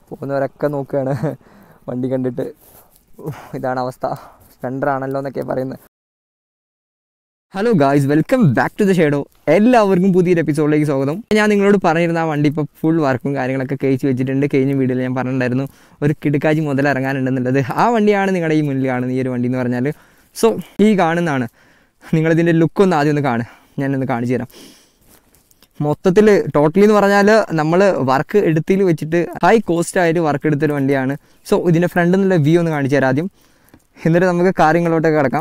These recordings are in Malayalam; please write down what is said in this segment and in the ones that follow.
പോകുന്നവരൊക്കെ നോക്കുകയാണ് വണ്ടി കണ്ടിട്ട്. ഇതാണ് അവസ്ഥ. സ്പ്ലെൻഡർ ആണല്ലോ എന്നൊക്കെ പറയുന്നത്. Hello guys, welcome back to the shadow. എല്ലാവർക്കും പുതിയൊരു എപ്പിസോഡിലേക്ക് സ്വാഗതം. ഞാൻ നിങ്ങളോട് പറഞ്ഞിരുന്ന ആ വണ്ടി ഇപ്പോൾ ഫുൾ വർക്കും കാര്യങ്ങളൊക്കെ കഴിച്ച് വെച്ചിട്ടുണ്ട്. കഴിഞ്ഞ വീഡിയോയിൽ ഞാൻ പറഞ്ഞിട്ടുണ്ടായിരുന്നു ഒരു കിടുക്കാച്ചി മുതൽ ഇറങ്ങാനുണ്ടെന്നുള്ളത്. ആ വണ്ടിയാണ് നിങ്ങളുടെ ഈ മുന്നിൽ കാണുന്നത്, ഈ ഒരു വണ്ടി എന്ന് പറഞ്ഞാൽ. സോ ഈ കാണുന്നതാണ്. നിങ്ങളിതിൻ്റെ ലുക്കൊന്ന് ആദ്യം ഒന്ന് കാണുക, ഞാനൊന്ന് കാണിച്ചു തരാം. മൊത്തത്തിൽ ടോട്ടലി എന്ന് പറഞ്ഞാൽ നമ്മൾ വർക്ക് എടുത്തിൽ വെച്ചിട്ട് ഹൈ കോസ്റ്റ് ആയിട്ട് വർക്ക് എടുത്തൊരു വണ്ടിയാണ്. സോ ഇതിൻ്റെ ഫ്രണ്ടിൽ നിന്നുള്ള വ്യൂ ഒന്ന് കാണിച്ചു തരാം ആദ്യം, എന്നിട്ട് നമുക്ക് കാര്യങ്ങളോട്ടൊക്കെ കിടക്കാം.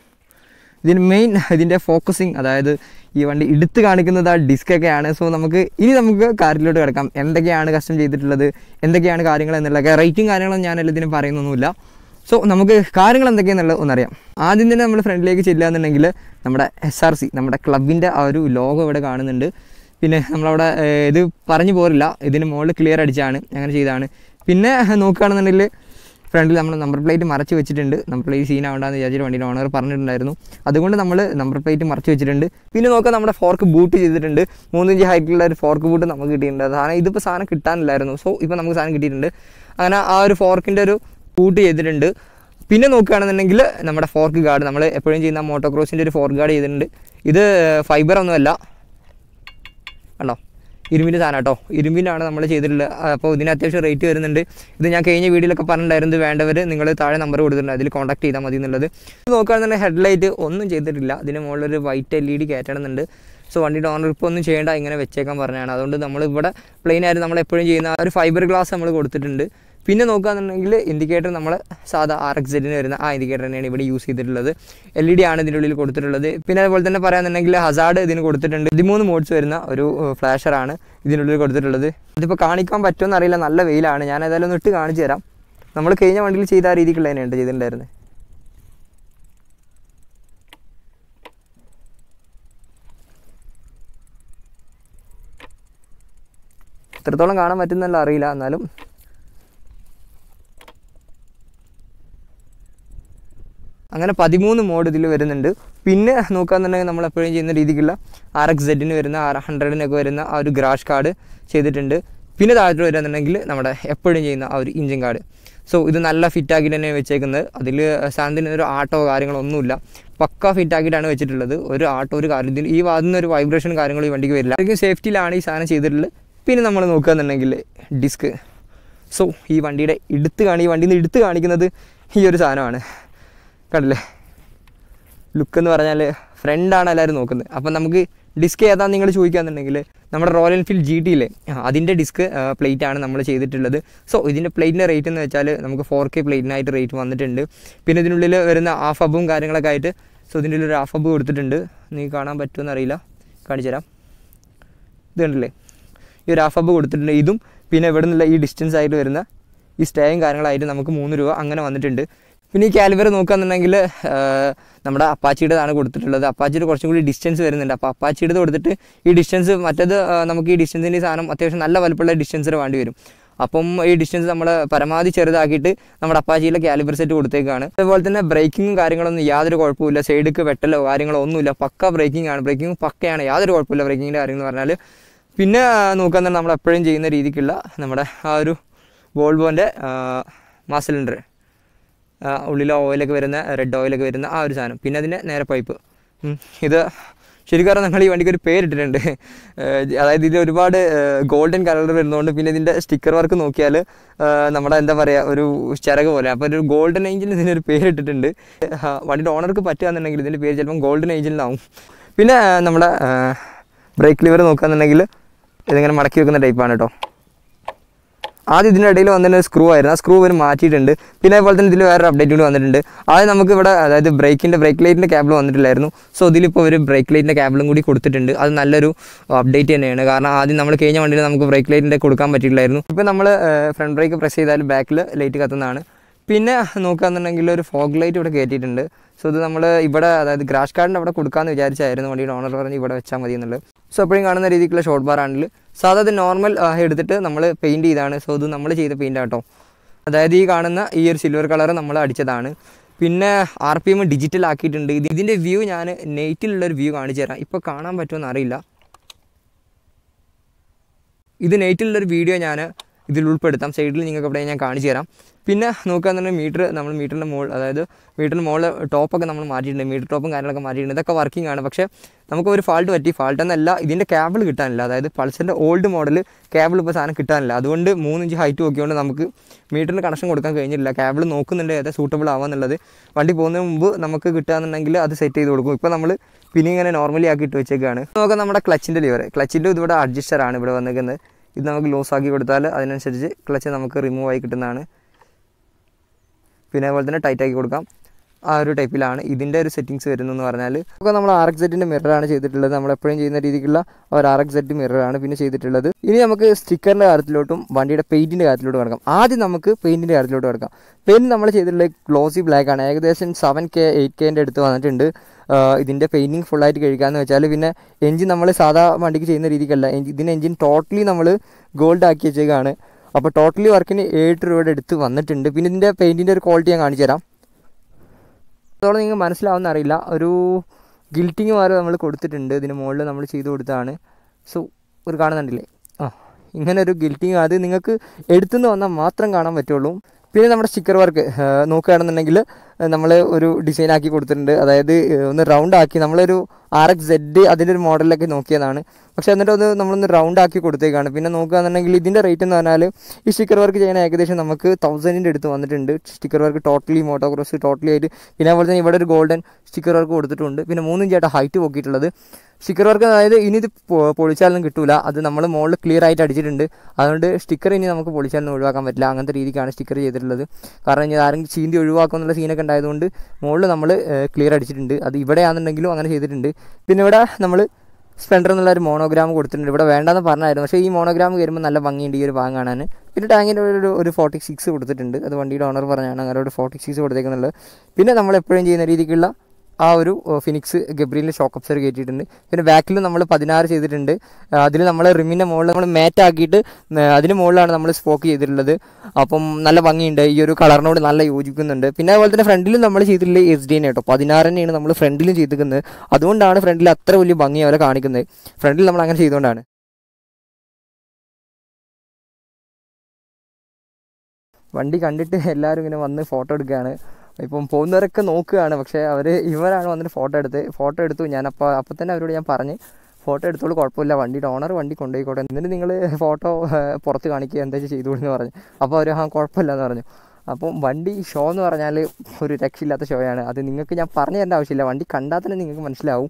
ഇതിൻ്റെ ഫോക്കസിങ്, അതായത് ഈ വണ്ടി എടുത്ത് കാണിക്കുന്നത് ആ ഡിസ്കൊക്കെയാണ്. സോ നമുക്ക് കാറിലോട്ട് കിടക്കാം. എന്തൊക്കെയാണ് കസ്റ്റം ചെയ്തിട്ടുള്ളത്, എന്തൊക്കെയാണ് കാര്യങ്ങൾ എന്നുള്ളതൊക്കെ. റേറ്റും കാര്യങ്ങളും ഞാൻ എല്ലാത്തിനും പറയുന്നൊന്നുമില്ല. സോ നമുക്ക് കാര്യങ്ങൾ എന്തൊക്കെയാണെന്നുള്ളത് ഒന്നറിയാം. ആദ്യം തന്നെ നമ്മൾ ഫ്രണ്ടിലേക്ക് ചെല്ലുക എന്നുണ്ടെങ്കിൽ നമ്മുടെ SRC, നമ്മുടെ ക്ലബിൻ്റെ ആ ഒരു ലോഗോ ഇവിടെ കാണുന്നുണ്ട്. പിന്നെ നമ്മളവിടെ ഇത് പറഞ്ഞു പോരില്ല, ഇതിന് മുകളിൽ ക്ലിയർ അടിച്ചാണ്, അങ്ങനെ ചെയ്താണ്. പിന്നെ നോക്കുകയാണെന്നുണ്ടെങ്കിൽ ഫ്രണ്ടിൽ നമ്മൾ നമ്പർ പ്ലേറ്റ് മറച്ച് വെച്ചിട്ടുണ്ട്. നമ്പർ പ്ലേറ്റ് സീനാവണ്ടെന്ന് വിചാരിച്ചിട്ട് വണ്ടിയുടെ ഓണർ പറഞ്ഞിട്ടുണ്ടായിരുന്നു. അതുകൊണ്ട് നമ്മൾ നമ്പർ പ്ലേറ്റ് മറച്ച് വെച്ചിട്ടുണ്ട്. പിന്നെ നോക്കാം, നമ്മുടെ ഫോർക്ക് ബൂട്ട് ചെയ്തിട്ടുണ്ട്. 3 ഇഞ്ച് ഹൈറ്റിലുള്ള ഒരു ഫോർക്ക് ബൂട്ട് നമുക്ക് കിട്ടിയിട്ടുണ്ട്. സാധനം ഇതിപ്പോൾ സാധനം കിട്ടാനില്ലായിരുന്നു. സോ ഇപ്പോൾ നമുക്ക് സാധനം കിട്ടിയിട്ടുണ്ട്. അങ്ങനെ ആ ഒരു ഫോർക്കിൻ്റെ ഒരു ബൂട്ട് ചെയ്തിട്ടുണ്ട്. പിന്നെ നോക്കുകയാണെന്നുണ്ടെങ്കിൽ നമ്മുടെ ഫോർക്ക് ഗാർഡ്, നമ്മൾ എപ്പോഴും ചെയ്യുന്ന മോട്ടോക്രോസിൻ്റെ ഒരു ഫോർക്ക് ഗാർഡ് ചെയ്തിട്ടുണ്ട്. ഇത് ഫൈബർ ഒന്നുമല്ല, കണ്ടോ, ഇരുമ്പിൻ്റെ സാധനം കേട്ടോ, ഇരുമ്പിനാണ് നമ്മൾ ചെയ്തിട്ടുള്ളത്. അപ്പോൾ ഇതിന് അത്യാവശ്യം റേറ്റ് വരുന്നുണ്ട്. ഇത് ഞാൻ കഴിഞ്ഞ വീഡിയോയിലൊക്കെ പറഞ്ഞിട്ടുണ്ടായിരുന്നു, വേണ്ടവർ നിങ്ങൾ താഴെ നമ്പർ കൊടുത്തിട്ടുണ്ട്, അതിൽ കോൺടാക്ട് ചെയ്താൽ മതി എന്നുള്ളത്. ഇത് നോക്കുകയാണെന്നുണ്ടെങ്കിൽ ഹെഡ്ലൈറ്റ് ഒന്നും ചെയ്തിട്ടില്ല. ഇതിന് മുകളിലൊരു വൈറ്റ് LED കയറ്റണമെന്നുണ്ട്. സോ വണ്ടിയുടെ ഓണർ ഇപ്പോൾ ഒന്നും ചെയ്യേണ്ട, ഇങ്ങനെ വെച്ചേക്കാൻ പറഞ്ഞതാണ്. അതുകൊണ്ട് നമ്മളിവിടെ പ്ലെയിൻ ആയിട്ട് നമ്മൾ എപ്പോഴും ചെയ്യുന്ന ഒരു ഫൈബർ ഗ്ലാസ് നമ്മൾ കൊടുത്തിട്ടുണ്ട്. പിന്നെ നോക്കുകയാണെന്നുണ്ടെങ്കിൽ ഇൻഡിക്കേറ്റർ നമ്മൾ സാധാ RXZ വരുന്ന ആ ഇൻഡിക്കേറ്റർ തന്നെയാണ് ഇവിടെ യൂസ് ചെയ്തിട്ടുള്ളത്. LED ആണ് ഇതിൻ്റെ ഉള്ളിൽ കൊടുത്തിട്ടുള്ളത്. പിന്നെ അതുപോലെ തന്നെ പറയാന്നുണ്ടെങ്കിൽ ഹസാർഡ് ഇതിന് കൊടുത്തിട്ടുണ്ട്. 13 മോഡ്സ് വരുന്ന ഒരു ഫ്ലാഷറാണ് ഇതിനുള്ളിൽ കൊടുത്തിട്ടുള്ളത്. ഇതിപ്പോൾ കാണിക്കാൻ പറ്റുമെന്ന് അറിയില്ല, നല്ല വെയിലാണ്. ഞാൻ ഏതായാലും ഒന്ന് ഇട്ട് കാണിച്ചു തരാം. നമ്മൾ കഴിഞ്ഞ വണ്ടിയിൽ ചെയ്ത ആ രീതിക്കുള്ള തന്നെയാണ് ചെയ്തിട്ടുണ്ടായിരുന്നത്. എത്രത്തോളം കാണാൻ പറ്റുന്നല്ല അറിയില്ല, എന്നാലും അങ്ങനെ 13 മോഡ് ഇതിൽ വരുന്നുണ്ട്. പിന്നെ നോക്കുകയാണെന്നുണ്ടെങ്കിൽ നമ്മൾ എപ്പോഴും ചെയ്യുന്ന രീതിക്കുള്ള RXZ വരുന്ന 100 വരുന്ന ആ ഒരു ഗ്രാഷ് കാർഡ് ചെയ്തിട്ടുണ്ട്. പിന്നെ താഴത്തോട്ട് വരികയാണെന്നുണ്ടെങ്കിൽ നമ്മുടെ എപ്പോഴും ചെയ്യുന്ന ആ ഒരു ഇഞ്ചിൻ കാർഡ്. സോ ഇത് നല്ല ഫിറ്റാക്കിയിട്ട് തന്നെ വെച്ചേക്കുന്നത്. അതിൽ സാധനത്തിന് ഒരു ആട്ടോ കാര്യങ്ങളോ ഒന്നുമില്ല, പക്ക ഫിറ്റാക്കിയിട്ടാണ് വെച്ചിട്ടുള്ളത്. ഒരു ആട്ടോ ഒരു കാര്യം ഈ വാതിൽ ഒരു വൈബ്രേഷൻ കാര്യങ്ങൾ ഈ വണ്ടിക്ക് വരില്ല. അതൊക്കെ സേഫ്റ്റിയിലാണ് ഈ സാധനം ചെയ്തിട്ടുള്ളത്. പിന്നെ നമ്മൾ നോക്കുകയാണെന്നുണ്ടെങ്കിൽ ഡിസ്ക്. സോ ഈ വണ്ടിയുടെ ഈ വണ്ടിയിൽ നിന്ന് എടുത്ത് കാണിക്കുന്നത് ഈ ഒരു സാധനമാണ്, കണ്ടില്ലേ. ലുക്കെന്ന് പറഞ്ഞാൽ ഫ്രണ്ടാണ് എല്ലാവരും നോക്കുന്നത്. അപ്പം നമുക്ക് ഡിസ്ക് ഏതാണെന്ന് നിങ്ങൾ ചോദിക്കുകയാണെന്നുണ്ടെങ്കിൽ നമ്മുടെ റോയൽ എൻഫീൽഡ് GT അതിൻ്റെ ഡിസ്ക് പ്ലേറ്റാണ് നമ്മൾ ചെയ്തിട്ടുള്ളത്. സോ ഇതിൻ്റെ പ്ലേറ്റിൻ്റെ റേറ്റ് എന്ന് വെച്ചാൽ നമുക്ക് 4K പ്ലേറ്റിനായിട്ട് റേറ്റ് വന്നിട്ടുണ്ട്. പിന്നെ ഇതിനുള്ളിൽ വരുന്ന ഹാഫ് ഹബും കാര്യങ്ങളൊക്കെ ആയിട്ട്, സോ ഇതിൻ്റെ ഉള്ളിൽ ഒരു ഹാഫ് ഹബ് കൊടുത്തിട്ടുണ്ട്. നിങ്ങൾക്ക് കാണാൻ പറ്റുമെന്ന് അറിയില്ല, കാണിച്ചു തരാം. ഇത് കണ്ടില്ലേ, ഈ ഒരു ഹാഫ് ഹബ് കൊടുത്തിട്ടുണ്ട്. ഇതും പിന്നെ ഇവിടെ നിന്നുള്ള ഈ ഡിസ്റ്റൻസ് ആയിട്ട് വരുന്ന ഈ സ്റ്റേയും കാര്യങ്ങളായിട്ട് നമുക്ക് 3 രൂപ അങ്ങനെ വന്നിട്ടുണ്ട്. പിന്നെ ഈ കാലിബർ നോക്കുകയാണെന്നുണ്ടെങ്കിൽ നമ്മുടെ അപ്പാച്ചിയുടേതാണ് കൊടുത്തിട്ടുള്ളത്. അപ്പാച്ചിയുടെ കുറച്ചും കൂടി ഡിസ്റ്റൻസ് വരുന്നുണ്ട്. അപ്പോൾ അപ്പാച്ചിയുടെ കൊടുത്തിട്ട് ഈ ഡിസ്റ്റൻസ് മറ്റേത് നമുക്ക് ഈ ഡിസ്റ്റൻസിൻ്റെ സാധനം അത്യാവശ്യം നല്ല വലുപ്പമുള്ള ഡിസ്റ്റൻസിന് വേണ്ടി വരും. അപ്പം ഈ ഡിസ്റ്റൻസ് നമ്മൾ പരമാവധി ചെറുതാക്കിയിട്ട് നമ്മുടെ അപ്പാച്ചിയിലെ കാലിബർ സെറ്റ് കൊടുത്തേക്കാണ്. അതുപോലെ തന്നെ ബ്രേക്കിങ്ങും കാര്യങ്ങളൊന്നും യാതൊരു കുഴപ്പമില്ല, സൈഡിക്ക് വെട്ടലോ കാര്യങ്ങളോ ഒന്നുമില്ല, പക്ക ബ്രേക്കിംഗ് ആണ്. ബ്രേക്കിംഗ് പക്കയാണ്, യാതൊരു കുഴപ്പമില്ല ബ്രേക്കിങ്ങിൻ്റെ കാര്യങ്ങൾ പറഞ്ഞാൽ. പിന്നെ നോക്കുകയാണെന്നുണ്ടെങ്കിൽ നമ്മൾ എപ്പോഴും ചെയ്യുന്ന രീതിക്കുള്ള നമ്മുടെ ആ ഒരു വോൾവോൻ്റെ മാസ് സിലിണ്ടർ, ഉള്ളിൽ ഓയിലൊക്കെ വരുന്ന റെഡ് ഓയിലൊക്കെ വരുന്ന ആ ഒരു സാധനം. പിന്നെ അതിൻ്റെ നേരെ പൈപ്പ്. ഇത് ശരിക്കും നമ്മൾ ഈ വണ്ടിക്ക് ഒരു പേരിട്ടിട്ടുണ്ട്. അതായത് ഇത് ഒരുപാട് ഗോൾഡൻ കളർ വരുന്നതുകൊണ്ട്. പിന്നെ ഇതിൻ്റെ സ്റ്റിക്കർ വർക്ക് നോക്കിയാൽ നമ്മുടെ എന്താ പറയുക, ഒരു ചിറക് പോലെ. അപ്പോൾ ഒരു ഗോൾഡൻ ഏഞ്ചിൽ ഇതിനൊരു പേരിട്ടിട്ടുണ്ട്. വണ്ടിയുടെ ഓണർക്ക് പറ്റുകയെന്നുണ്ടെങ്കിൽ ഇതിൻ്റെ പേര് ചിലപ്പം ഗോൾഡൻ ഏഞ്ചിൽ നിന്നാവും. പിന്നെ നമ്മുടെ ബ്രേക്ക് ലിവർ നോക്കുകയാണെന്നുണ്ടെങ്കിൽ ഇതിങ്ങനെ മടക്കി വെക്കുന്ന ടൈപ്പാണ് കേട്ടോ. ആദ്യം ഇതിൻ്റെ ഇടയിൽ വന്നിട്ട് സ്ക്രൂ ആയിരുന്നു, ആ സ്ക്രൂ ഒരു മാറ്റിയിട്ടുണ്ട്. പിന്നെ അതുപോലെ തന്നെ ഇതിൽ വേറൊരു അപ്ഡേറ്റ് കൂടി വന്നിട്ടുണ്ട്. അത് നമുക്ക് ഇവിടെ, അതായത് ബ്രേക്ക് ലൈറ്റിൻ്റെ കേബിൾ വന്നിട്ടില്ലായിരുന്നു. സോ ഇതിലിപ്പോൾ ഒരു ബ്രേക്ക് ലൈറ്റിൻ്റെ കേബിളും കൂടി കൊടുത്തിട്ടുണ്ട്. അത് നല്ലൊരു അപ്ഡേറ്റ് തന്നെയാണ്. കാരണം ആദ്യം നമ്മൾ കഴിഞ്ഞ വണ്ടിയിൽ നമുക്ക് ബ്രേക്ക് ലൈറ്റിൻ്റെ കൊടുക്കാൻ പറ്റിയില്ലായിരുന്നു. ഇപ്പോൾ നമ്മൾ ഫ്രണ്ട് ബ്രേക്ക് പ്രസ് ചെയ്താൽ ബാക്കിൽ ലൈറ്റ് കത്തുന്നതാണ്. പിന്നെ നോക്കുകയാണെന്നുണ്ടെങ്കിൽ ഒരു ഫോഗ് ലൈറ്റ് ഇവിടെ കയറ്റിയിട്ടുണ്ട്. സോ ഇത് നമ്മൾ ഇവിടെ, അതായത് ഗ്രാഷ് കാർഡിൻ്റെ അവിടെ കൊടുക്കാമെന്ന് വിചാരിച്ചായിരുന്നു. വണ്ടിയുടെ ഓണർ പറഞ്ഞ് ഇവിടെ വെച്ചാൽ മതി എന്നുള്ളത്. സോ എപ്പോഴും കാണുന്ന രീതിക്കുള്ള ഷോർട്ട് ബാർ ആണെങ്കിൽ സാധാരണ നോർമൽ എടുത്തിട്ട് നമ്മൾ പെയിൻറ്റ് ചെയ്താണ്. സോ ഇത് നമ്മൾ ചെയ്ത പെയിൻ്റ് ആട്ടോ. അതായത് ഈ കാണുന്ന ഈ ഒരു സിൽവർ കളർ നമ്മൾ അടിച്ചതാണ്. പിന്നെ RPM ഡിജിറ്റൽ ആക്കിയിട്ടുണ്ട്. ഇതിൻ്റെ വ്യൂ ഞാൻ നൈറ്റിലുള്ളൊരു വ്യൂ കാണിച്ചു തരാം. ഇപ്പോൾ കാണാൻ പറ്റുമെന്ന് അറിയില്ല. ഇത് നൈറ്റിലുള്ളൊരു വീഡിയോ ഞാൻ ഇതിൽ ഉൾപ്പെടുത്താം. സൈഡിൽ നിങ്ങൾക്ക് ഇവിടെ ഞാൻ കാണിച്ചു തരാം. പിന്നെ നോക്കുകയാണെന്നുണ്ടെങ്കിൽ നമ്മൾ മീറ്ററിൻ്റെ മുകളിൽ, അതായത് മീറ്ററിൻ്റെ മുകളിൽ ടോപ്പൊക്കെ നമ്മൾ മാറ്റിയിട്ടുണ്ട്, മീറ്റർ ടോപ്പും കാര്യങ്ങളൊക്കെ മാറ്റിയിട്ടുണ്ട്. ഇതൊക്കെ വർക്കിംഗ് ആണ്. പക്ഷേ നമുക്ക് ഒരു ഫാൾട്ട് എന്നല്ല, ഇതിൻ്റെ കേബിൾ കിട്ടാനില്ല. അതായത് പൾസറിൻ്റെ ഓൾഡ് മോഡൽ കേബിൾ ഇപ്പോൾ സാധനം കിട്ടാനില്ല. അതുകൊണ്ട് 3 ഇഞ്ച് ഹൈറ്റ് നോക്കിയോണ്ട് നമുക്ക് മീറ്ററിന് കണക്ഷൻ കൊടുക്കാൻ കഴിഞ്ഞില്ല. കേബിൾ നോക്കുന്നുണ്ട് ഏതാ സൂട്ടബിൾ ആവാന്നുള്ളത്. വണ്ടി പോകുന്നതിന് മുമ്പ് നമുക്ക് കിട്ടുകയാണെന്നുണ്ടെങ്കിൽ അത് സെറ്റ് ചെയ്ത് കൊടുക്കും. ഇപ്പോൾ നമ്മൾ പിന്നെ ഇങ്ങനെ നോർമലി ആക്കിയിട്ട് വെച്ചേക്കാണ്. നോക്കാം നമ്മുടെ ക്ലച്ചിൻ്റെ ലിവർ. ക്ലച്ചിൻ്റെ ഇതിവിടെ അഡ്ജസ്റ്ററാണ് ഇവിടെ വന്നിരിക്കുന്നത്. ഇത് നമുക്ക് ലൂസ് ആക്കി കൊടുത്താൽ അതിനനുസരിച്ച് ക്ലച്ച് നമുക്ക് റിമൂവ് ആയി കിട്ടുന്നതാണ്. പിന്നെ അതുപോലെ തന്നെ ടൈറ്റ് ആക്കി കൊടുക്കാം. ആ ഒരു ടൈപ്പിലാണ് ഇതിൻ്റെ ഒരു സെറ്റിങ്സ് വരുന്നതെന്ന് പറഞ്ഞാൽ. അപ്പോൾ നമ്മൾ RXZൻ്റെ മിററാണ് ചെയ്തിട്ടുള്ളത്. നമ്മളെപ്പോഴും ചെയ്യുന്ന രീതിക്കുള്ള ഒരു RXZ മിററാണ് പിന്നെ ചെയ്തിട്ടുള്ളത്. ഇനി നമുക്ക് സ്റ്റിക്കറിൻ്റെ കാര്യത്തിലോട്ടും വണ്ടിയുടെ പെയിൻറ്റിൻ്റെ കാര്യത്തിലോട്ടും കിടക്കാം. ആദ്യം നമുക്ക് പെയിൻറ്റിൻ്റെ കാര്യത്തിലോട്ട് കിടക്കാം. പെയിൻറ്റ് നമ്മൾ ചെയ്തിട്ടുള്ളത് ഗ്ലോസി ബ്ലാക്ക് ആണ്. ഏകദേശം 7K 8Kൻ്റെ അടുത്ത് വന്നിട്ടുണ്ട്. ഇതിൻ്റെ പെയിൻറ്റിങ് ഫുള്ളായിട്ട് കഴിക്കാമെന്ന് വെച്ചാൽ പിന്നെ എൻജിൻ നമ്മൾ സാധാ വണ്ടിക്ക് ചെയ്യുന്ന രീതിക്കല്ല. ഇതിൻ്റെ എൻജിൻ ടോട്ടലി നമ്മൾ ഗോൾഡ് ആക്കി വെച്ചേക്കാണ്. അപ്പോൾ ടോട്ടലി വർക്കിന് 7 രൂപയുടെ അടുത്ത് വന്നിട്ടുണ്ട്. പിന്നെ ഇതിൻ്റെ പെയിൻറ്റിൻ്റെ ഒരു ക്വാളിറ്റി ഞാൻ കാണിച്ചു തരാം. അതോടെ നിങ്ങൾക്ക് മനസ്സിലാവുന്ന അറിയില്ല, ഒരു ഗിൽറ്റിങ് മാറി നമ്മൾ കൊടുത്തിട്ടുണ്ട്. ഇതിന് മുകളിൽ നമ്മൾ ചെയ്ത് കൊടുത്തതാണ്. സോ ഒരു കാണുന്നുണ്ടല്ലേ, ഇങ്ങനെ ഒരു ഗിൽറ്റിങ്, അത് നിങ്ങൾക്ക് എടുത്തുനിന്ന് വന്നാൽ മാത്രം കാണാൻ പറ്റുള്ളൂ. പിന്നെ നമ്മുടെ സ്റ്റിക്കർ വർക്ക് നോക്കുകയാണെന്നുണ്ടെങ്കിൽ നമ്മൾ ഒരു ഡിസൈൻ ആക്കി കൊടുത്തിട്ടുണ്ട്. അതായത് ഒന്ന് റൗണ്ട് ആക്കി, നമ്മളൊരു RXZ അതിൻ്റെ ഒരു മോഡലിലൊക്കെ നോക്കിയതാണ്. പക്ഷേ എന്നിട്ട് അത് നമ്മളൊന്ന് റൗണ്ട് ആക്കി കൊടുത്തേക്കാണ്. പിന്നെ നോക്കുകയാണെന്നുണ്ടെങ്കിൽ ഇതിൻ്റെ റേറ്റ് എന്ന് പറഞ്ഞാൽ ഈ സ്റ്റിക്കർ വർക്ക് ചെയ്യാൻ ഏകദേശം നമുക്ക് 1000ൻ്റെ അടുത്ത് വന്നിട്ടുണ്ട്. Sticker work totally motocross totally ആയിട്ട്. പിന്നെ അതുപോലെ തന്നെ ഇവിടെ ഒരു ഗോൾഡൻ സ്റ്റിക്കർ വർക്ക് കൊടുത്തിട്ടുണ്ട്. പിന്നെ 3 ഇഞ്ചായിട്ട് ഹൈറ്റ് പോക്കിയിട്ടുള്ളത് സ്റ്റിക്കർ വർക്ക്. അതായത് ഇനി ഇത് പൊളിച്ചാലൊന്നും കിട്ടില്ല. അത് നമ്മൾ മുകളിൽ ക്ലിയർ ആയിട്ട് അടിച്ചിട്ടുണ്ട്. അതുകൊണ്ട് സ്റ്റിക്കർ ഇനി നമുക്ക് പൊളിച്ചാലൊന്നും ഒഴിവാക്കാൻ പറ്റില്ല. അങ്ങനത്തെ രീതിക്കാണ് സ്റ്റിക്കർ ചെയ്തിട്ടുള്ളത്. കാരണം ഇനി ആരെങ്കിലും ചീന്തി ഒഴിവാക്കുമെന്നുള്ള സീനൊക്കെ ഉണ്ടായതുകൊണ്ട് മുകളിൽ നമ്മൾ ക്ലിയർ അടിച്ചിട്ടുണ്ട്. അത് ഇവിടെയാണെന്നുണ്ടെങ്കിലും അങ്ങനെ ചെയ്തിട്ടുണ്ട്. പിന്നെ ഇവിടെ നമ്മൾ സ്പ്ലെൻഡർ എന്നുള്ളൊരു മോണോഗ്രാം കൊടുത്തിട്ടുണ്ട്. ഇവിടെ വേണ്ടെന്ന് പറഞ്ഞായിരുന്നു, പക്ഷേ ഈ മോണോഗ്രാം കയറുമ്പോൾ നല്ല ഭംഗിയുണ്ട് ഈ ഒരു ഭാഗം കാണാൻ. പിന്നെ ടാങ്കിൻ്റെ ഒരു 46 കൊടുത്തിട്ടുണ്ട്. അത് വണ്ടിയുടെ ഓണർ പറഞ്ഞാണ് അങ്ങനെ ഒരു 46 കൊടുത്തേക്കുന്നുള്ളത്. പിന്നെ നമ്മൾ എപ്പോഴും ചെയ്യുന്ന രീതിക്കുള്ള ആ ഒരു ഫിനിക്സ് ഗബ്രിയലിൻ്റെ ഷോക്ക് അബ്സർ കയറ്റിയിട്ടുണ്ട്. പിന്നെ ബാക്കിൽ നമ്മൾ 16 ചെയ്തിട്ടുണ്ട്. അതിൽ നമ്മൾ റിമിൻ്റെ മുകളിൽ നമ്മൾ മാറ്റാക്കിയിട്ട് അതിന് മുകളിലാണ് നമ്മൾ സ്പോക്ക് ചെയ്തിട്ടുള്ളത്. അപ്പം നല്ല ഭംഗിയുണ്ട്, ഈ ഒരു കളറിനോട് നല്ല യോജിക്കുന്നുണ്ട്. പിന്നെ അതുപോലെ തന്നെ ഫ്രണ്ടിലും നമ്മൾ ചെയ്തിട്ടുള്ളത് SD കേട്ടോ, 16 തന്നെയാണ് നമ്മൾ ഫ്രണ്ടിലും ചെയ്തിരിക്കുന്നത്. അതുകൊണ്ടാണ് ഫ്രണ്ടിൽ അത്ര വലിയ ഭംഗി അവരെ കാണിക്കുന്നത്. ഫ്രണ്ടിൽ നമ്മൾ അങ്ങനെ ചെയ്തുകൊണ്ടാണ്. വണ്ടി കണ്ടിട്ട് എല്ലാവരും ഇങ്ങനെ വന്ന് ഫോട്ടോ എടുക്കുകയാണ്. ഇപ്പം പോകുന്നവരൊക്കെ നോക്കുകയാണ്. പക്ഷേ ഇവരാണ് വന്നിട്ട് ഫോട്ടോ എടുത്തു. ഞാൻ അപ്പം തന്നെ അവരോട് ഞാൻ പറഞ്ഞ് ഫോട്ടോ എടുത്തോളൂ, കുഴപ്പമില്ല, വണ്ടിയുടെ ഓണർ വണ്ടി കൊണ്ടുപോയിക്കോട്ടെ, എന്നിട്ട് നിങ്ങൾ ഫോട്ടോ പുറത്ത് കാണിക്കുക എന്താ ചെയ്തോളൂ എന്ന് പറഞ്ഞു. അപ്പോൾ അവർ കുഴപ്പമില്ല എന്ന് പറഞ്ഞു. അപ്പം വണ്ടി ഷോ എന്ന് പറഞ്ഞാൽ ഒരു രക്ഷയില്ലാത്ത ഷോയാണ്. അത് നിങ്ങൾക്ക് ഞാൻ പറഞ്ഞു തരേണ്ട ആവശ്യമില്ല, വണ്ടി കണ്ടാൽ തന്നെ നിങ്ങൾക്ക് മനസ്സിലാവും.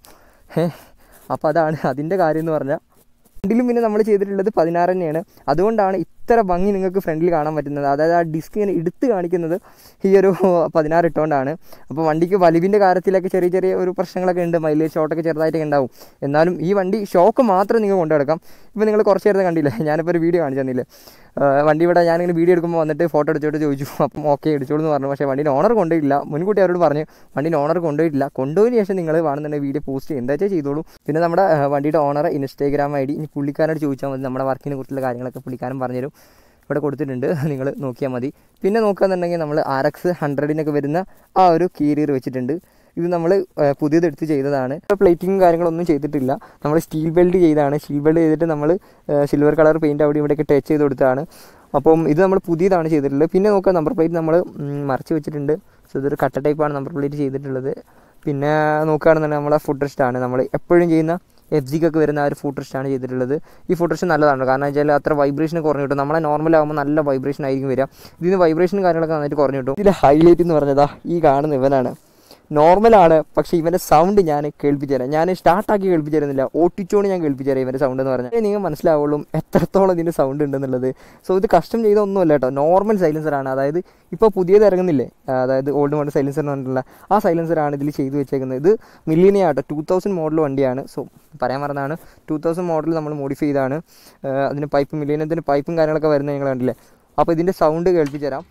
അപ്പോൾ അതാണ് അതിൻ്റെ കാര്യം എന്ന് പറഞ്ഞാൽ. ഫ്രണ്ടിലും പിന്നെ നമ്മൾ ചെയ്തിട്ടുള്ളത് 16 തന്നെയാണ്. അതുകൊണ്ടാണ് ഇത്ര ഭംഗി നിങ്ങൾക്ക് ഫ്രണ്ടിൽ കാണാൻ പറ്റുന്നത്. അതായത് ആ ഡിസ്ക് ഇങ്ങനെ എടുത്ത് കാണിക്കുന്നത് ഈ ഒരു 16 ഇട്ടുകൊണ്ടാണ്. അപ്പോൾ വണ്ടിക്ക് വലിവിൻ്റെ കാര്യത്തിലൊക്കെ ചെറിയ ഒരു പ്രശ്നങ്ങളൊക്കെ ഉണ്ട്, മൈലേജ് ഷോട്ടൊക്കെ ചെറുതായിട്ടൊക്കെ ഉണ്ടാവും. എന്നാലും ഈ വണ്ടി ഷോക്ക് മാത്രം നിങ്ങൾ കൊണ്ടുനടക്കാം. ഇപ്പോൾ നിങ്ങൾ കുറച്ച് നേരത്തെ കണ്ടില്ലേ, ഞാനിപ്പോൾ ഒരു വീഡിയോ കാണിച്ചു തന്നില്ലേ, വണ്ടി ഇവിടെ ഞാനിങ്ങനെ വീഡിയോ എടുക്കുമ്പോൾ വന്നിട്ട് ഫോട്ടോ എടുത്തോട്ട് ചോദിച്ചു. അപ്പം ഓക്കെ എടുത്തോളൂ എന്ന് പറഞ്ഞു. പക്ഷേ വണ്ടീൻ്റെ ഓണർ കൊണ്ടുപോയില്ല. മുൻകൂട്ടി അവരോട് പറഞ്ഞു വണ്ടീൻ്റെ ഓണർ കൊണ്ടുപോയിട്ടില്ല. കൊണ്ടുപോയതിന് ശേഷം നിങ്ങൾ വേണമെന്നുണ്ടെങ്കിൽ വീഡിയോ പോസ്റ്റ് എന്താ ചെയ്തോളൂ. പിന്നെ നമ്മുടെ വണ്ടിയുടെ ഓണർ ഇൻസ്റ്റാഗ്രാം ID ഇനി പുള്ളിക്കാരോട് ചോദിച്ചാൽ മതി. നമ്മുടെ വർക്കിനെ കുറിച്ചുള്ള കാര്യങ്ങളൊക്കെ പുള്ളിക്കാരൻ പറഞ്ഞുതരും. ഇവിടെ കൊടുത്തിട്ടുണ്ട്, നിങ്ങൾ നോക്കിയാൽ മതി. പിന്നെ നോക്കുകയെന്നുണ്ടെങ്കിൽ നമ്മൾ RX 100-നൊക്കെ വരുന്ന ആ ഒരു കീറിയർ വെച്ചിട്ടുണ്ട്. ഇത് നമ്മൾ പുതിയതെടുത്ത് ചെയ്തതാണ്. പ്ലേറ്റിങ്ങും കാര്യങ്ങളൊന്നും ചെയ്തിട്ടില്ല. നമ്മൾ സ്റ്റീൽ ബെൽറ്റ് ചെയ്തതാണ്. സ്റ്റീൽ ബെൽറ്റ് ചെയ്തിട്ട് നമ്മൾ സിൽവർ കളർ പെയിൻറ്റ് അവിടെ ഇവിടെയൊക്കെ ടച്ച് ചെയ്ത് കൊടുത്തതാണ്. അപ്പം ഇത് നമ്മൾ പുതിയതാണ് ചെയ്തിട്ടുള്ളത്. പിന്നെ നോക്കുക, നമ്പർ പ്ലേറ്റ് നമ്മൾ മറച്ച് വെച്ചിട്ടുണ്ട്. സോ ഇതൊരു കട്ട ടൈപ്പാണ് നമ്പർ പ്ലേറ്റ് ചെയ്തിട്ടുള്ളത്. പിന്നെ നോക്കുകയാണെന്നുണ്ടെങ്കിൽ നമ്മളെ ഫുഡ് റെസ്റ്റാണ് നമ്മൾ എപ്പോഴും ചെയ്യുന്ന FGക്കൊക്കെ വരുന്ന ആ ഒരു ഫുഡ് റെസ്റ്റാണ് ചെയ്തിട്ടുള്ളത്. ഈ ഫുഡ് റെസ്റ്റ് നല്ലതാണ്, കാരണം വെച്ചാൽ അത്ര വൈബ്രേഷൻ കുറഞ്ഞു കിട്ടും. നമ്മളെ നോർമലാകുമ്പോൾ നല്ല വൈബ്രേഷൻ ആയിരിക്കും വരിക. ഇതിന് വൈബ്രേഷനും കാര്യങ്ങളൊക്കെ നന്നായിട്ട് കുറഞ്ഞു കിട്ടും. ഇതിൽ ഹൈലൈറ്റ് എന്ന് പറഞ്ഞതാ ഈ കാണുന്ന ഇവനാണ്. നോർമലാണ്, പക്ഷേ ഇവൻ്റെ സൗണ്ട് ഞാൻ കേൾപ്പിച്ചു തരാം. ഞാൻ സ്റ്റാർട്ടാക്കി കേൾപ്പിച്ചു തരുന്നില്ല, ഓട്ടിച്ചോണ്ട് ഞാൻ കേൾപ്പിച്ചു തരാം ഇവൻ്റെ സൗണ്ട് എന്ന് പറഞ്ഞാൽ. നിങ്ങൾ മനസ്സിലാവുള്ളൂ എത്രത്തോളം ഇതിൻ്റെ സൗണ്ട് ഉണ്ടെന്നുള്ളത്. സോ ഇത് കസ്റ്റം ചെയ്ത ഒന്നുമല്ല കേട്ടോ, നോർമൽ സൈലൻസറാണ്. അതായത് ഇപ്പോൾ പുതിയത് ഇറങ്ങുന്നില്ലേ, അതായത് ഓൾഡ് മോഡൽ സൈലൻസർ എന്ന് പറഞ്ഞിട്ടുള്ള ആ സൈലൻസറാണ് ഇതിൽ ചെയ്ത് വെച്ചേക്കുന്നത്. ഇത് മില്ലിനിയ ആട്ടോ, 2000 മോഡൽ വണ്ടിയാണ്. സോ പറയാൻ പറഞ്ഞതാണ്, 2000 മോഡൽ നമ്മൾ മോഡിഫൈ ചെയ്താണ്. അതിന് പൈപ്പ് മില്ലിനിയത്തിൻ്റെ പൈപ്പും കാര്യങ്ങളൊക്കെ വരുന്നത് നിങ്ങൾ കണ്ടില്ലേ. അപ്പോൾ ഇതിൻ്റെ സൗണ്ട് കേൾപ്പിച്ചു തരാം.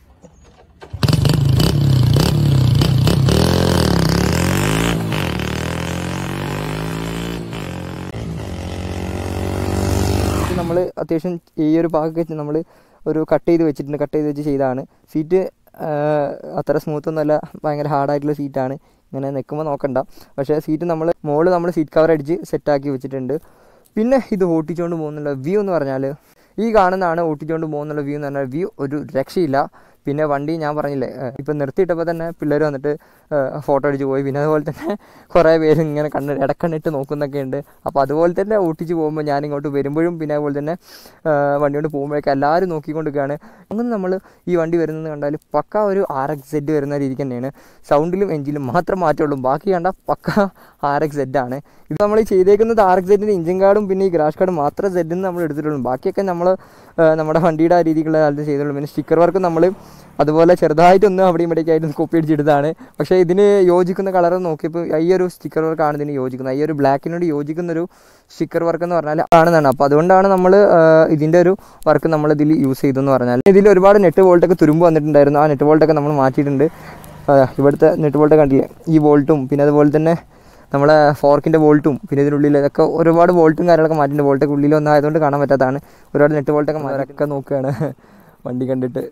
നമ്മൾ അത്യാവശ്യം ഈ ഒരു ഭാഗമൊക്കെ നമ്മൾ ഒരു കട്ട് ചെയ്ത് വെച്ച് ചെയ്താണ്. സീറ്റ് അത്ര സ്മൂത്തൊന്നുമല്ല, ഭയങ്കര ഹാർഡായിട്ടുള്ള സീറ്റാണ്. ഇങ്ങനെ നിൽക്കുമ്പോൾ നോക്കണ്ട. പക്ഷേ സീറ്റ് നമ്മൾ സീറ്റ് കവർ അടിച്ച് സെറ്റാക്കി വെച്ചിട്ടുണ്ട്. പിന്നെ ഇത് ഓട്ടിച്ചുകൊണ്ട് പോകുന്നുള്ള വ്യൂ എന്ന് പറഞ്ഞാൽ ഈ കാണുന്നതാണ് ഊട്ടിക്കൊണ്ട് പോകുന്നുള്ള വ്യൂ എന്ന് പറഞ്ഞാൽ വ്യൂ ഒരു രക്ഷയില്ല. പിന്നെ വണ്ടി ഞാൻ പറഞ്ഞില്ലേ ഇപ്പം നിർത്തിയിട്ടപ്പോൾ തന്നെ പിള്ളേർ വന്നിട്ട് ഫോട്ടോ അടിച്ച് പോയി. പിന്നെ അതുപോലെ തന്നെ കുറേ പേര് ഇങ്ങനെ ഇടക്കണ്ണിട്ട് നോക്കുന്നൊക്കെ ഉണ്ട്. അപ്പോൾ അതുപോലെ തന്നെ ഊട്ടിച്ച് പോകുമ്പോൾ ഞാനിങ്ങോട്ട് വരുമ്പോഴും പിന്നെ അതുപോലെ തന്നെ വണ്ടി കൊണ്ട് പോകുമ്പോഴൊക്കെ എല്ലാവരും നോക്കിക്കൊണ്ടിരിക്കുകയാണ്. അങ്ങനെ നമ്മൾ ഈ വണ്ടി വരുന്നത് കണ്ടാൽ പക്ക ഒരു RX-Z വരുന്ന രീതിക്ക് തന്നെയാണ്. സൗണ്ടിലും എഞ്ചിനും മാത്രം മാറ്റമുള്ളൂ, ബാക്കി കണ്ട പക്ക RX-Z ആണ്. ഇത് നമ്മൾ ചെയ്തേക്കുന്നത് RX-Zൻ്റെ എഞ്ചിൻ കാർഡും പിന്നെ ഈ ഗ്രാഷ് കാർഡ് മാത്രം Z നമ്മൾ എടുത്തിട്ടുള്ളൂ. ബാക്കിയൊക്കെ നമ്മൾ നമ്മുടെ വണ്ടിയുടെ ആ രീതിക്കുള്ള കാലത്ത് ചെയ്തുള്ളൂ. പിന്നെ സ്റ്റിക്കർ വർക്ക് നമ്മൾ അതുപോലെ ചെറുതായിട്ടൊന്ന് അവിടെയും ഇവിടേക്കായിട്ട് കോപ്പി അടിച്ചെടുത്താണ്. പക്ഷേ ഇതിന് യോജിക്കുന്ന കളർ നോക്കിയപ്പോൾ ഈ ഒരു സ്റ്റിക്കർ വർക്കാണ് ഇതിന് യോജിക്കുന്നത്. ഈ ഒരു ബ്ലാക്കിനോട് യോജിക്കുന്നൊരു സ്റ്റിക്കർ വർക്ക് എന്ന് പറഞ്ഞാൽ കാണുന്നതാണ്. അപ്പോൾ അതുകൊണ്ടാണ് നമ്മൾ ഇതിൻ്റെ ഒരു വർക്ക് നമ്മൾ ഇതിൽ യൂസ് ചെയ്തതെന്ന് പറഞ്ഞാൽ. ഇതിൽ ഒരുപാട് നെറ്റ് ബോൾട്ടൊക്കെ തുരുമ്പ് വന്നിട്ടുണ്ടായിരുന്നു. ആ നെറ്റ് ബോൾട്ടൊക്കെ നമ്മൾ മാറ്റിയിട്ടുണ്ട്. ഇവിടുത്തെ നെറ്റ് ബോൾട്ട് കണ്ടില്ലേ, ഈ ബോൾട്ടും പിന്നെ അതുപോലെ തന്നെ നമ്മളെ ഫോർക്കിൻ്റെ ബോൾട്ടും പിന്നെ ഇതിനുള്ളിൽ ഇതൊക്കെ ഒരുപാട് ബോൾട്ടും കാര്യങ്ങളൊക്കെ മാറ്റിയിട്ടുണ്ട്. ബോൾട്ടൊക്കെ ഉള്ളിലൊന്നും ആയതുകൊണ്ട് കാണാൻ പറ്റാത്തതാണ്. ഒരുപാട് നെറ്റ് ബോൾട്ടൊക്കെ മാരൊക്കെ നോക്കുകയാണ് വണ്ടി കണ്ടിട്ട്.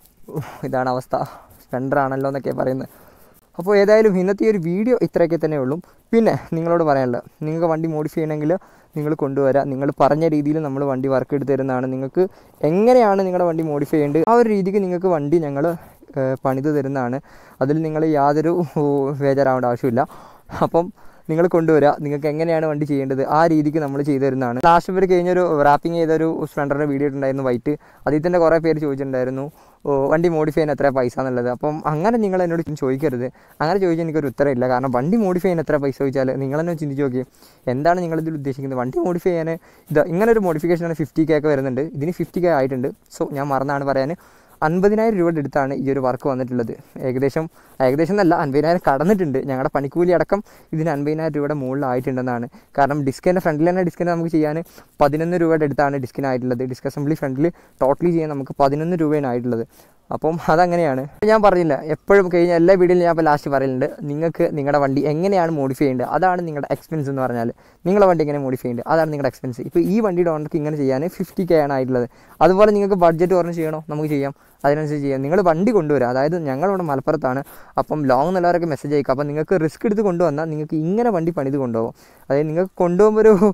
ഇതാണ് അവസ്ഥ, സ്പ്ലെൻഡർ ആണല്ലോ എന്നൊക്കെ പറയുന്നത്. അപ്പോൾ ഏതായാലും ഇന്നത്തെ ഈ ഒരു വീഡിയോ ഇത്രയൊക്കെ തന്നെ ഉള്ളൂ. പിന്നെ നിങ്ങളോട് പറയാനുള്ളത്, നിങ്ങൾക്ക് വണ്ടി മോഡിഫൈ ചെയ്യണമെങ്കിൽ നിങ്ങൾ കൊണ്ടുവരാം. നിങ്ങൾ പറഞ്ഞ രീതിയിൽ നമ്മൾ വണ്ടി വർക്ക് എടുത്ത് തരുന്നതാണ്. നിങ്ങൾക്ക് എങ്ങനെയാണ് നിങ്ങളുടെ വണ്ടി മോഡിഫൈ ചെയ്യേണ്ടത് ആ ഒരു രീതിക്ക് നിങ്ങൾക്ക് വണ്ടി ഞങ്ങൾ പണിത് തരുന്നതാണ്. അതിൽ നിങ്ങൾ യാതൊരു ബേജാറാവേണ്ട ആവശ്യമില്ല. അപ്പം നിങ്ങൾ കൊണ്ടുവരിക, നിങ്ങൾക്ക് എങ്ങനെയാണ് വണ്ടി ചെയ്യേണ്ടത് ആ രീതിക്ക് നമ്മൾ ചെയ്തു തരുന്നതാണ്. ലാസ്റ്റ് വരെ കഴിഞ്ഞൊരു റാപ്പിംഗ് ചെയ്തൊരു സ്പ്ലെൻഡറിൻ്റെ വീഡിയോ ഉണ്ടായിരുന്നു വൈറ്റ്. അതിൽ തന്നെ കുറേ പേര് ചോദിച്ചിട്ടുണ്ടായിരുന്നു വണ്ടി മോഡിഫൈ ചെയ്യാൻ എത്ര പൈസ എന്നുള്ളത്. അപ്പം അങ്ങനെ നിങ്ങൾ എന്നോട് ചോദിക്കരുത്. അങ്ങനെ ചോദിച്ചാൽ എനിക്കൊരു ഉത്തരമില്ല. കാരണം വണ്ടി മോഡിഫൈ ചെയ്യാൻ എത്ര പൈസ ചോദിച്ചാൽ നിങ്ങൾ തന്നെ ചിന്തിച്ച് നോക്കി, എന്താണ് നിങ്ങളിതിൽ ഉദ്ദേശിക്കുന്നത്. വണ്ടി മോഡിഫൈ ചെയ്യാൻ ഇങ്ങനൊരു മോഡിഫിക്കേഷനാണ് 50K ഒക്കെ വരുന്നുണ്ട്. ഇതിന് 50K ആയിട്ടുണ്ട്. സോ ഞാൻ മറന്നാണ് പറയാൻ. 50,000 രൂപയുടെ അടുത്താണ് ഈ ഒരു വർക്ക് വന്നിട്ടുള്ളത്. ഏകദേശം എന്നല്ല, 50,000 കടന്നിട്ടുണ്ട്. ഞങ്ങളുടെ പണിക്കൂലി അടക്കം ഇതിന് 50,000 രൂപയുടെ മുകളിലായിട്ടുണ്ടെന്നാണ്. കാരണം ഡിസ്കിൻ്റെ ഫ്രണ്ടിൽ തന്നെ ഡിസ്കിന് നമുക്ക് ചെയ്യാൻ 11 രൂപയുടെ അടുത്താണ് ഡിസ്കിനായിട്ടുള്ളത്. ഡിസ്ക് അസംബ്ലി ഫ്രണ്ടിൽ ടോട്ടലി ചെയ്യാൻ നമുക്ക് 11 രൂപയാണ് ആയിട്ടുള്ളത്. അപ്പം അതങ്ങനെയാണ്. ഞാൻ പറഞ്ഞില്ല, എപ്പോഴും കഴിഞ്ഞ എല്ലാ വീഡിയോയിലും ഞാൻ ഇപ്പോൾ ലാസ്റ്റ് പറയുന്നുണ്ട്, നിങ്ങൾക്ക് നിങ്ങളുടെ വണ്ടി എങ്ങനെയാണ് മോഡിഫൈ ചെയ്യേണ്ടത് അതാണ് നിങ്ങളുടെ എക്സ്പെൻസ് എന്ന് പറഞ്ഞാൽ. നിങ്ങളുടെ വണ്ടി എങ്ങനെ മോഡിഫൈ ചെയ്യേണ്ടത് അതാണ് നിങ്ങളുടെ എക്സ്പെൻസ്. ഇപ്പോൾ ഈ വണ്ടിയുടെ ഓണർക്ക് ഇങ്ങനെ ചെയ്യാൻ 50K ആണ് ആയിട്ടുള്ളത്. അതുപോലെ നിങ്ങൾക്ക് ബഡ്ജറ്റ് പറഞ്ഞ് ചെയ്യണോ, നമുക്ക് ചെയ്യാം, അതിനനുസരിച്ച് ചെയ്യാം. നിങ്ങൾ വണ്ടി കൊണ്ടുവരിക. അതായത് ഞങ്ങളിവിടെ മലപ്പുറത്താണ്. അപ്പം ലോങ് എന്നുള്ളവരൊക്കെ മെസ്സേജ് അയക്കുക. അപ്പം നിങ്ങൾക്ക് റിസ്ക് എടുത്ത് കൊണ്ടുവന്നാൽ നിങ്ങൾക്ക് ഇങ്ങനെ വണ്ടി പണിത് കൊണ്ടുപോകും. അതായത് നിങ്ങൾക്ക് കൊണ്ടുപോകുമ്പോൾ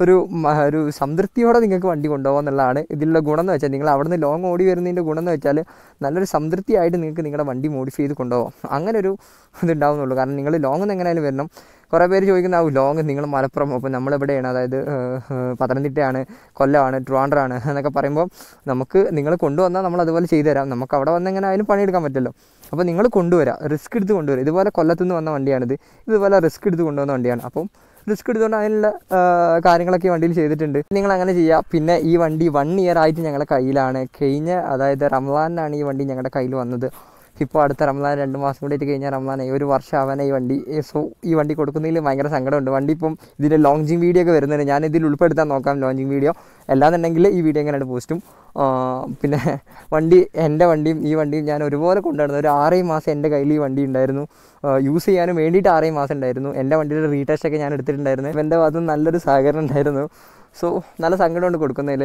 ഒരു സംതൃപ്തിയോടെ നിങ്ങൾക്ക് വണ്ടി കൊണ്ടുപോകുക എന്നുള്ളതാണ് ഇതിലുള്ള ഗുണം എന്ന് വെച്ചാൽ. നിങ്ങൾ അവിടെ നിന്ന് ലോങ് ഓടി വരുന്നതിൻ്റെ ഗുണം എന്ന് വെച്ചാൽ നല്ലൊരു സംതൃപ്തിയായിട്ട് നിങ്ങൾക്ക് നിങ്ങളുടെ വണ്ടി മോഡിഫൈ ചെയ്ത് കൊണ്ടുപോകാം. അങ്ങനെ ഒരു ഇതുണ്ടാവുന്നുള്ളൂ. കാരണം നിങ്ങൾ ലോങ് എങ്ങനെയായാലും വരണം. കുറേ പേര് ചോദിക്കുന്ന ലോങ് നിങ്ങൾ മലപ്പുറം, അപ്പോൾ നമ്മളെവിടെയാണ്, അതായത് പത്തനംതിട്ടയാണ്, കൊല്ലമാണ്, ട്രിവാൻഡ്രമാണ് എന്നൊക്കെ പറയുമ്പോൾ നമുക്ക് നിങ്ങൾ കൊണ്ടുവന്നാൽ നമ്മൾ അതുപോലെ ചെയ്തു തരാം. നമുക്ക് അവിടെ വന്ന് എങ്ങനെ ആയാലും പണിയെടുക്കാൻ പറ്റുമല്ലോ. അപ്പോൾ നിങ്ങൾ കൊണ്ടുവരാം, റിസ്ക് എടുത്ത് കൊണ്ടുവരാം. ഇതുപോലെ കൊല്ലത്തുനിന്ന് വന്ന വണ്ടിയാണിത്. ഇതുപോലെ റിസ്ക് എടുത്ത് കൊണ്ടുവന്ന വണ്ടിയാണ്. അപ്പം റിസ്ക് എടുത്തുകൊണ്ട് അതിനുള്ള കാര്യങ്ങളൊക്കെ വണ്ടിയിൽ ചെയ്തിട്ടുണ്ട്. നിങ്ങൾ അങ്ങനെ ചെയ്യുക. പിന്നെ ഈ വണ്ടി 1 ഇയർ ആയിട്ട് ഞങ്ങളുടെ കയ്യിലാണ്. അതായത് റംസാനാണ് ഈ വണ്ടി ഞങ്ങളുടെ കയ്യിൽ വന്നത്. ഇപ്പോൾ അടുത്ത റംസാൻ 2 മാസം കൂടി ആയിട്ട് കഴിഞ്ഞാൽ റംസാൻ 1 വർഷം ആവാനായി ഈ വണ്ടി. സോ ഈ വണ്ടി കൊടുക്കുന്നതിൽ ഭയങ്കര സങ്കടമുണ്ട്. വണ്ടി ഇപ്പം ഇതിൻ്റെ ലോഞ്ചിങ് വീഡിയോ ഒക്കെ വരുന്നുണ്ട്. ഞാനിതിൽ ഉൾപ്പെടുത്താൻ നോക്കാം ലോഞ്ചിങ് വീഡിയോ. അല്ലാന്നുണ്ടെങ്കിൽ ഈ വീഡിയോ എങ്ങനെയാണ് പോസ്റ്റും. പിന്നെ എൻ്റെ വണ്ടിയും ഈ വണ്ടിയും ഞാൻ ഒരുപോലെ കൊണ്ടുവരുന്നത്. ഒരു 6 മാസം എൻ്റെ കയ്യിൽ ഈ വണ്ടി ഉണ്ടായിരുന്നു. യൂസ് ചെയ്യാനും വേണ്ടിയിട്ട് 6 മാസം ഉണ്ടായിരുന്നു. എൻ്റെ വണ്ടിയുടെ റീടെസ്റ്റൊക്കെ ഞാൻ എടുത്തിട്ടുണ്ടായിരുന്നു. എൻ്റെ ഭാഗത്ത് നല്ലൊരു സഹകരണം ഉണ്ടായിരുന്നു. സോ നല്ല സങ്കടമുണ്ട് കൊടുക്കുന്നതിൽ.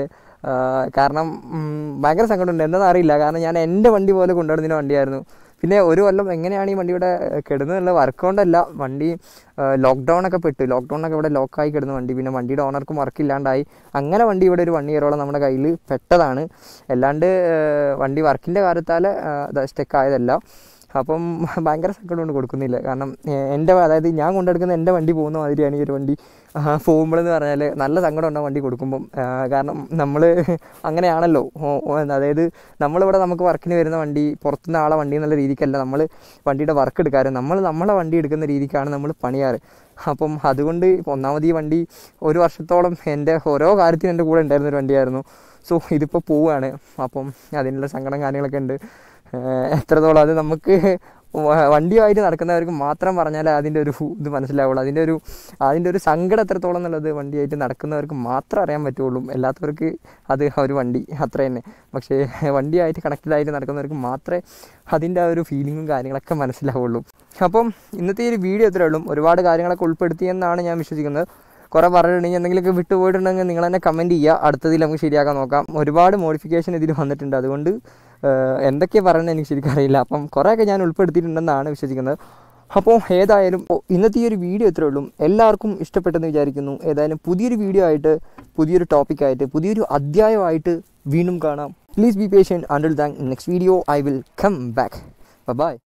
കാരണം ഭയങ്കര സങ്കടമുണ്ട്. എന്താണെന്ന് അറിയില്ല. കാരണം ഞാൻ എൻ്റെ വണ്ടി പോലെ കൊണ്ടുവരുന്നതിന് വണ്ടിയായിരുന്നു. പിന്നെ ഒരു കൊല്ലം എങ്ങനെയാണ് ഈ വണ്ടിയുടെ കിടന്നുള്ള വർക്ക് കൊണ്ടല്ല, വണ്ടി ലോക്ക്ഡൗണൊക്കെ ഇവിടെ ലോക്കായി കിടന്ന വണ്ടി. പിന്നെ വണ്ടിയുടെ ഓണർക്കും വർക്കില്ലാണ്ടായി. അങ്ങനെ വണ്ടി ഇവിടെ ഒരു 1 ഇയറോളം നമ്മുടെ കയ്യിൽ പെട്ടതാണ്. അല്ലാണ്ട് വണ്ടി വർക്കിൻ്റെ കാര്യത്താൽ സ്റ്റെക്കായതല്ല. അപ്പം ഭയങ്കര സങ്കടമുണ്ട് കൊടുക്കുന്നില്ല. കാരണം അതായത് ഞാൻ കൊണ്ടെടുക്കുന്ന എൻ്റെ വണ്ടി പോകുന്ന മാതിരിയാണ് ഈ ഒരു വണ്ടി പോകുമ്പോഴെന്ന് പറഞ്ഞാൽ നല്ല സങ്കടം ഉണ്ടാവും വണ്ടി കൊടുക്കുമ്പം. കാരണം നമ്മൾ അങ്ങനെയാണല്ലോ. അതായത് നമ്മളിവിടെ നമുക്ക് വർക്കിന് വരുന്ന വണ്ടി പുറത്തുനിന്ന് ആളെ വണ്ടി എന്നുള്ള രീതിക്കല്ല നമ്മൾ വണ്ടിയുടെ വർക്ക് എടുക്കാറ്. നമ്മളെ വണ്ടി എടുക്കുന്ന രീതിക്കാണ് നമ്മൾ പണിയാറ്. അപ്പം അതുകൊണ്ട് ഒന്നാമത് ഈ വണ്ടി 1 വർഷത്തോളം എൻ്റെ ഓരോ കാര്യത്തിനും എൻ്റെ കൂടെ ഉണ്ടായിരുന്നൊരു വണ്ടിയായിരുന്നു. സോ ഇതിപ്പോൾ പോവുകയാണ്. അപ്പം അതിനുള്ള സങ്കടം കാര്യങ്ങളൊക്കെ ഉണ്ട്. എത്രത്തോളം അത് നമുക്ക് വണ്ടിയുമായിട്ട് നടക്കുന്നവർക്ക് മാത്രം പറഞ്ഞാൽ അതിൻ്റെ ഒരു ഇത് മനസ്സിലാവുള്ളൂ. അതിൻ്റെ ഒരു സങ്കടം എത്രത്തോളം എന്നുള്ളത് വണ്ടിയായിട്ട് നടക്കുന്നവർക്ക് മാത്രം അറിയാൻ പറ്റുള്ളൂ. എല്ലാത്തവർക്ക് അത് ഒരു വണ്ടി അത്ര തന്നെ. പക്ഷേ വണ്ടിയായിട്ട് കണക്റ്റഡായിട്ട് നടക്കുന്നവർക്ക് മാത്രമേ അതിൻ്റെ ആ ഒരു ഫീലിങ്ങും കാര്യങ്ങളൊക്കെ മനസ്സിലാവുള്ളൂ. അപ്പം ഇന്നത്തെ ഈ ഒരു വീഡിയോ എത്രയേ ഉള്ളൂ. ഒരുപാട് കാര്യങ്ങളൊക്കെ ഉൾപ്പെടുത്തിയെന്നാണ് ഞാൻ വിശ്വസിക്കുന്നത്. കുറേ പറഞ്ഞിട്ടുണ്ടെങ്കിൽ എന്തെങ്കിലുമൊക്കെ വിട്ടുപോയിട്ടുണ്ടെങ്കിൽ നിങ്ങൾ തന്നെ കമൻറ്റ് ചെയ്യുക. അടുത്തതിൽ നമുക്ക് ശരിയാക്കാൻ നോക്കാം. ഒരുപാട് മോഡിഫിക്കേഷൻ ഇതിൽ വന്നിട്ടുണ്ട്. അതുകൊണ്ട് എന്തൊക്കെയാണ് പറയുന്നത് എനിക്ക് ശരിക്കും അറിയില്ല. അപ്പം കുറേയൊക്കെ ഞാൻ ഉൾപ്പെടുത്തിയിട്ടുണ്ടെന്നാണ് വിശ്വസിക്കുന്നത്. അപ്പോൾ ഏതായാലും ഇന്നത്തെ ഈ ഒരു വീഡിയോ ഇത്രയേ ഉള്ളൂ. എല്ലാവർക്കും ഇഷ്ടപ്പെട്ടെന്ന് വിചാരിക്കുന്നു. ഏതായാലും പുതിയൊരു വീഡിയോ ആയിട്ട്, പുതിയൊരു ടോപ്പിക്കായിട്ട്, പുതിയൊരു അധ്യായമായിട്ട് വീണ്ടും കാണാം. Please be patient. Until then next video I will come back. By.